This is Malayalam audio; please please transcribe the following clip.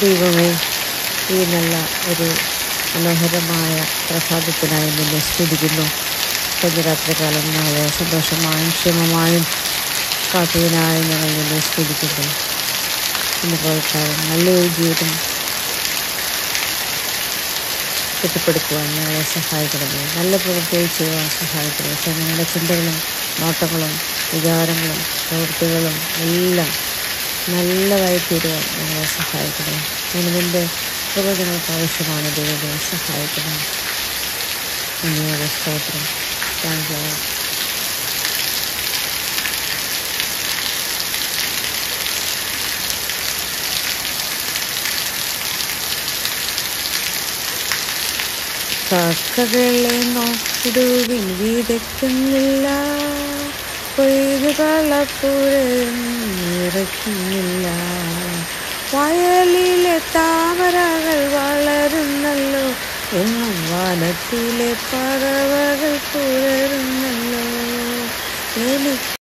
ദൈവമേ, ഈ നല്ല ഒരു മനോഹരമായ പ്രഭാതത്തിനായി നിന്നെ സ്തുതിക്കുന്നു. കഴിഞ്ഞ രാത്രികാലം ഞങ്ങളെ സന്തോഷമായും ക്ഷേമമായും കാത്തതിനായി ഞങ്ങൾ നിന്നെ സ്തുതിക്കുന്നു. ഇന്ന് പോൽക്കാലം നല്ലൊരു ജീവിതം കെട്ടിപ്പടുക്കുവാൻ ഞങ്ങളെ സഹായിക്കണമേ. നല്ല പ്രവൃത്തികൾ ചെയ്യുവാൻ സഹായിക്കണമേ. ഞങ്ങളുടെ ചിന്തകളും നോട്ടങ്ങളും വിചാരങ്ങളും പ്രവൃത്തികളും എല്ലാം നല്ലതായി തീരുവാൻ ഞങ്ങളെ സഹായിക്കണം. നിന്റെ കൃപ ഞങ്ങൾക്ക് ആവശ്യമാണ്. ദൈവത്തെ സഹായിക്കണം. അങ്ങയുടെ സ്തോത്രം. Thank you. കാക്കകളെ നോക്കിടുവിൻ, വിതയ്ക്കുന്നില്ല, കൊയ്തു കളപ്പുരയും നിറയ്ക്കുന്നില്ല. വയലിലെ താമരകൾ വളരുന്നല്ലോ, എങ്ങും വനത്തിലെ പറവകൾ പുലരുന്നല്ലോ. എനിക്ക്